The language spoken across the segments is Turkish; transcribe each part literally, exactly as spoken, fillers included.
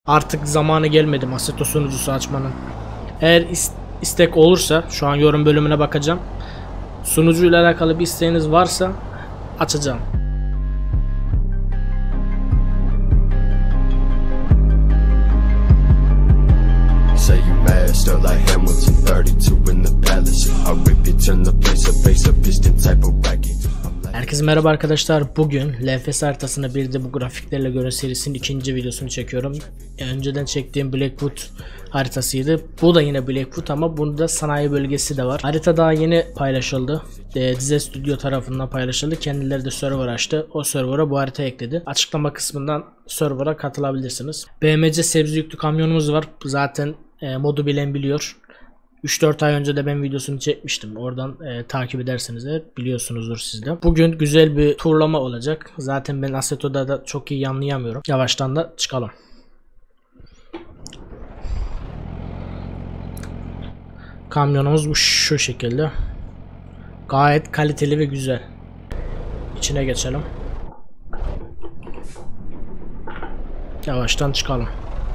Artık zamanı gelmedi Assetto sunucusu açmanın. Eğer istek olursa şu an yorum bölümüne bakacağım. Sunucuyla alakalı bir isteğiniz varsa açacağım. Herkese merhaba arkadaşlar. Bugün L F S haritasını bir de bu grafiklerle göre serisinin ikinci videosunu çekiyorum. Önceden çektiğim Blackwood haritasıydı. Bu da yine Blackwood ama bunda sanayi bölgesi de var. Harita daha yeni paylaşıldı. E, Dize Studio tarafından paylaşıldı. Kendileri de server açtı. O server'a bu harita ekledi. Açıklama kısmından server'a katılabilirsiniz. B M C sebze yüklü kamyonumuz var. Zaten e, modu bilen biliyor. üç dört ay önce de ben videosunu çekmiştim. Oradan e, takip ederseniz de biliyorsunuzdur siz de. Bugün güzel bir turlama olacak. Zaten ben Assetto'da da çok iyi anlayamıyorum. Yavaştan da çıkalım. Kamyonumuz bu şu şekilde. Gayet kaliteli ve güzel. İçine geçelim. Yavaştan çıkalım.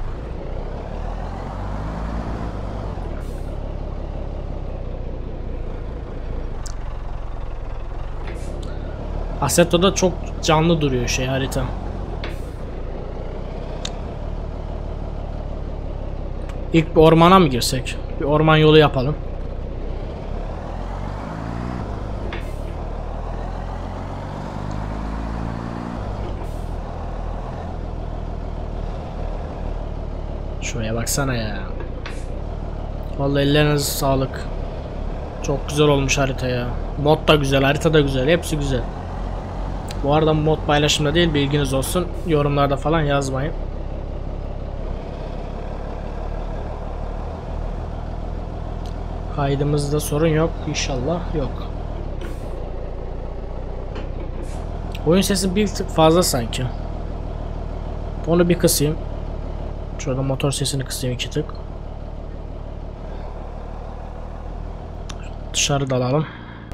Assetto'da çok canlı duruyor şey harita. İlk bir ormana mı girsek? Bir orman yolu yapalım. Şuraya baksana ya. Vallahi ellerinize sağlık. Çok güzel olmuş harita ya. Mod da güzel, harita da güzel, hepsi güzel. Bu arada mod paylaşımda değil, bilginiz olsun. Yorumlarda falan yazmayın. Kaydımızda sorun yok inşallah, yok. Oyun sesi bir tık fazla sanki. Onu bir kısayım. Şurada motor sesini kısayım iki tık. Dışarı dalalım.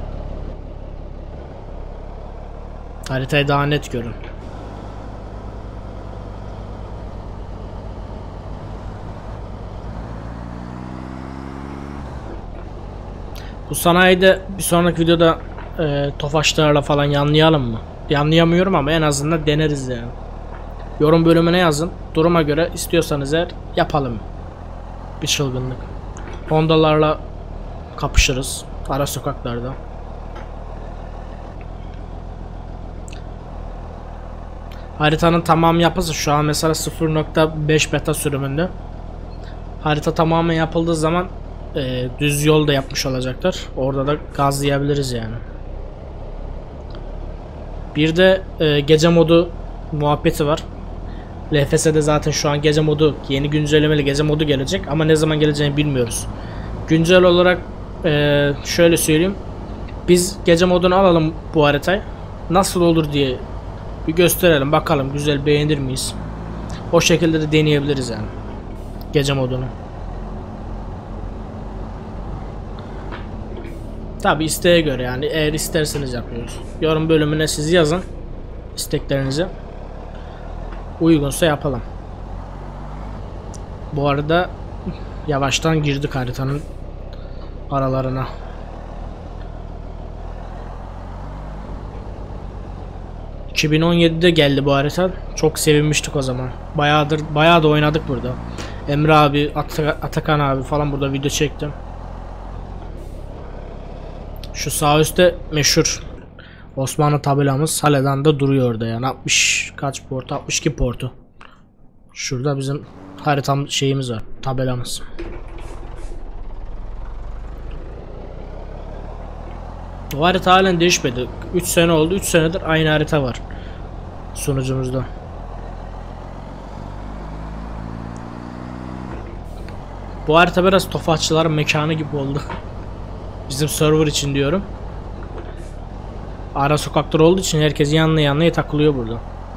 Haritayı daha net görün. Bu sanayide bir sonraki videoda e, tofaşlarla falan yanlayalım mı? Yanlayamıyorum ama en azından deneriz yani. Yorum bölümüne yazın. Duruma göre istiyorsanız eğer yapalım. Bir çılgınlık. Hondalarla kapışırız ara sokaklarda. Haritanın tamam yapısı şu an mesela sıfır nokta beş beta sürümünde. Harita tamamen yapıldığı zaman e, düz yol da yapmış olacaklar. Orada da gazlayabiliriz yani. Bir de e, gece modu muhabbeti var. L F S'de zaten şu an gece modu, yeni güncellemeli gece modu gelecek ama ne zaman geleceğini bilmiyoruz. Güncel olarak e, şöyle söyleyeyim. Biz gece modunu alalım bu haritayı. Nasıl olur diye bir gösterelim bakalım, güzel beğenir miyiz? O şekilde de deneyebiliriz yani. Gece modunu. Tabi isteğe göre yani, eğer isterseniz yapıyoruz. Yorum bölümüne siz yazın isteklerinizi. Uygunsa yapalım. Bu arada yavaştan girdik haritanın aralarına. iki bin on yedide geldi bu harita. Çok sevinmiştik o zaman. Bayağıdır, bayağı da oynadık burada. Emre abi, At Atakan abi falan burada video çektim. Şu sağ üstte meşhur Osmanlı tabelamız halen de duruyor orada yani. altmış kaç portu? altmış iki portu. Şurada bizim haritam şeyimiz var, tabelamız. O harita halen değişmedi. üç sene oldu. üç senedir aynı harita var sunucumuzda. Bu harita biraz tofaşçıların mekanı gibi oldu. Bizim server için diyorum. Ara sokaklar olduğu için herkes yanına yanına takılıyor burada.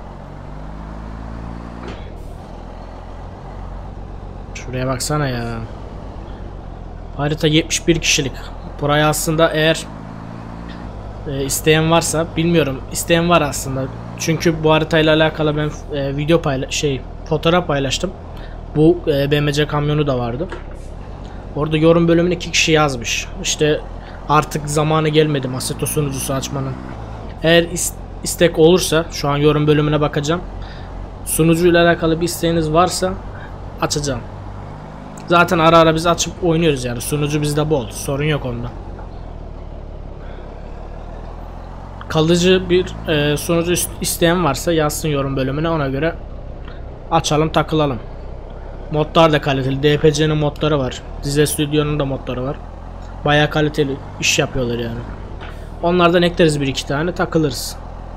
Şuraya baksana ya. Harita yetmiş bir kişilik. Buraya aslında eğer e, isteyen varsa, bilmiyorum, isteyen var aslında. Çünkü bu haritayla alakalı ben e, video payla şey fotoğraf paylaştım. Bu e, B M C kamyonu da vardı. Orada yorum bölümüne iki kişi yazmış. İşte artık zamanı gelmedi Assetto sunucusu açmanın. Eğer is istek olursa şu an yorum bölümüne bakacağım. Sunucuyla alakalı bir isteğiniz varsa açacağım. Zaten ara ara biz açıp oynuyoruz yani. Sunucu bizde bol. Sorun yok onda. Kalıcı bir e, sunucu isteyen varsa yazsın yorum bölümüne, ona göre açalım takılalım. Modlar da kaliteli. D P C'nin modları var. Dizel Studio'nun da modları var. Bayağı kaliteli iş yapıyorlar yani. Onlardan ekleriz bir iki tane, takılırız.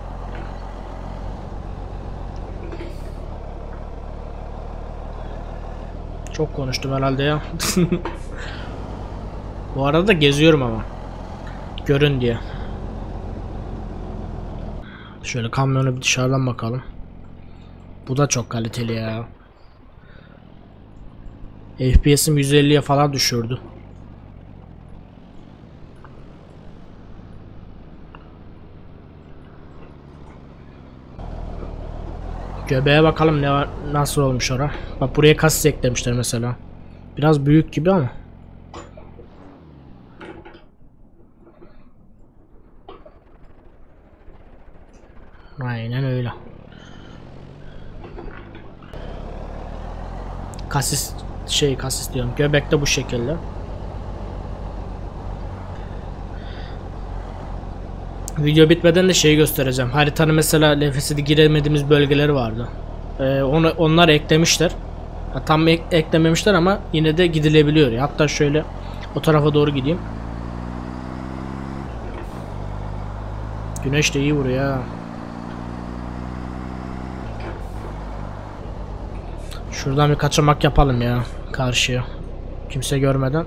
Çok konuştum herhalde ya. Bu arada da geziyorum ama. Görün diye. Şöyle kamyonu bir dışarıdan bakalım. Bu da çok kaliteli ya. F P S'im yüz elliye falan düşürdü. Göbeğe bakalım ne var, nasıl olmuş ora. Bak buraya kasis eklemişler mesela. Biraz büyük gibi ama. Aynen öyle. Kasis şey kasis diyorum. Göbek de bu şekilde. Video bitmeden de şeyi göstereceğim. Haritanın mesela L F S'de giremediğimiz bölgeleri vardı. Ee, onu onlar eklemişler. Ya, tam ek eklememişler ama yine de gidilebiliyor. Ya. Hatta şöyle o tarafa doğru gideyim. Güneş de iyi vuruyor. Şuradan bir kaçamak yapalım ya karşıya. Kimse görmeden.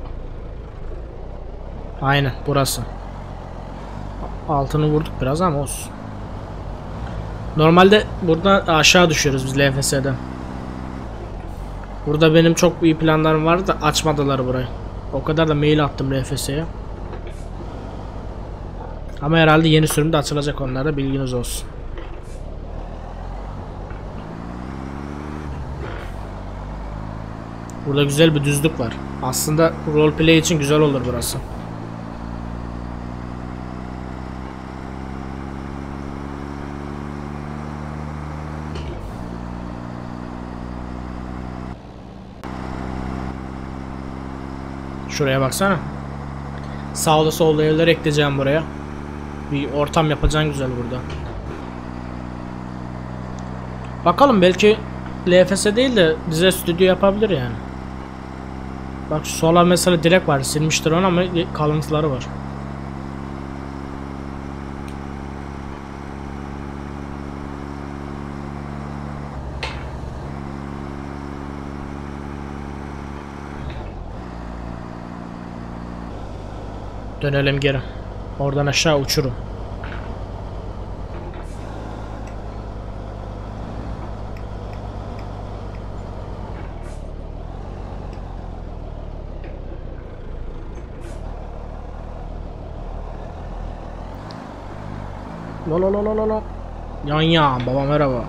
Aynen burası. Altını vurduk biraz ama olsun. Normalde buradan aşağı düşüyoruz biz L F S'den. Burada benim çok iyi planlarım vardı da açmadılar burayı. O kadar da mail attım L F S'ye. Ama herhalde yeni sürümde açılacak, onlara bilginiz olsun. Burada güzel bir düzlük var. Aslında roleplay için güzel olur burası. Şuraya baksana. Sağda solda evler ekleyeceğim buraya. Bir ortam yapacağım güzel burada. Bakalım, belki L F S değil de bize stüdyo yapabilir yani. Bak şu sola mesela direkt var, silmiştir onu ama kalıntıları var. Dönelim geri. Oradan aşağı uçurum. La la la la la la. Yan yan baba merhaba.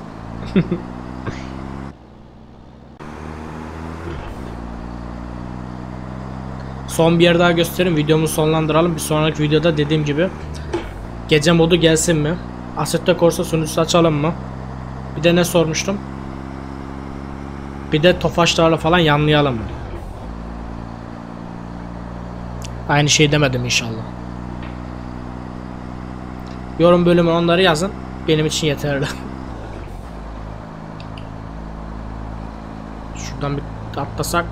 Son bir yer daha göstereyim, videomu sonlandıralım. Bir sonraki videoda dediğim gibi gece modu gelsin mi? Assetto Corsa sunucusu açalım mı? Bir de ne sormuştum? Bir de tofaşlarla falan yanlayalım mı? Aynı şey demedim inşallah. Yorum bölümü onları yazın. Benim için yeterli. Şuradan bir atlasak.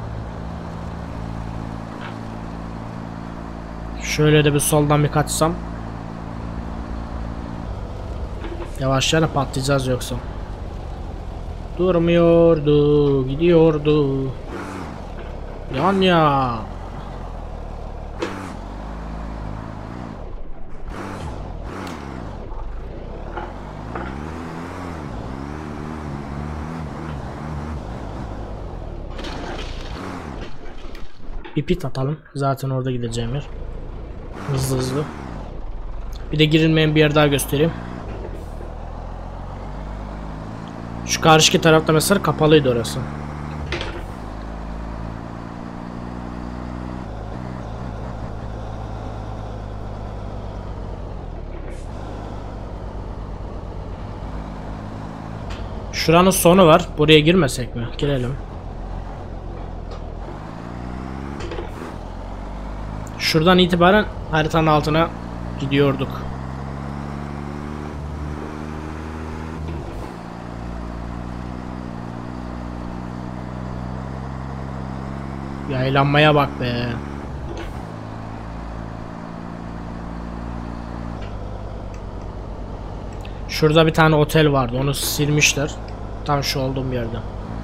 Şöyle de bir soldan bir kaçsam. Yavaş yana patlayacağız yoksa. Durmuyordu, gidiyordu. Yan ya. Bir pit atalım. Zaten orada gideceğim yer. Hızlı hızlı. Bir de girilmeyen bir yer daha göstereyim. Şu karşıki tarafta mesela kapalıydı orası. Şuranın sonu var. Buraya girmesek mi? Girelim. Şuradan itibaren haritanın altına gidiyorduk. Yaylanmaya bak be. Şurada bir tane otel vardı. Onu silmişler. Tam şu olduğum yerde.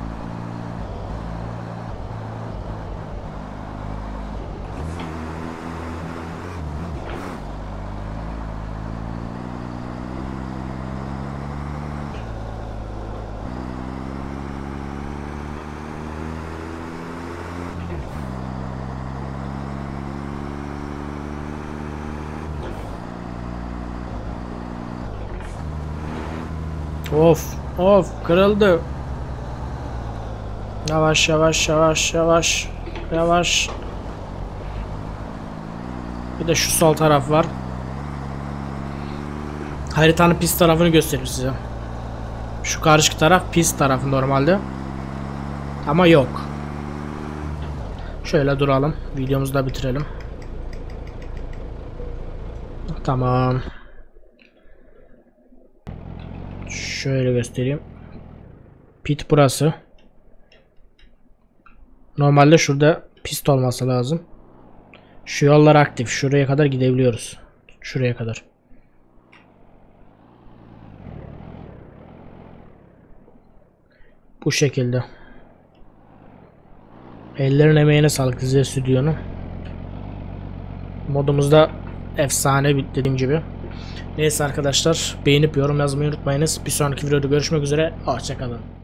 Of of kırıldı. Yavaş yavaş yavaş yavaş yavaş. Bir de şu sol taraf var. Haritanın pist tarafını göstereyim size. Şu karşı taraf pist tarafı normalde. Ama yok. Şöyle duralım. Videomuzu da bitirelim. Tamam. Şöyle göstereyim. Pit burası. Normalde şurada pist olması lazım. Şu yollar aktif. Şuraya kadar gidebiliyoruz. Şuraya kadar. Bu şekilde. Ellerin emeğine sağlık Rize Stüdyo'nun. Modumuzda efsane dediğim gibi. Neyse arkadaşlar, beğenip yorum yazmayı unutmayınız. Bir sonraki videoda görüşmek üzere. Hoşça kalın.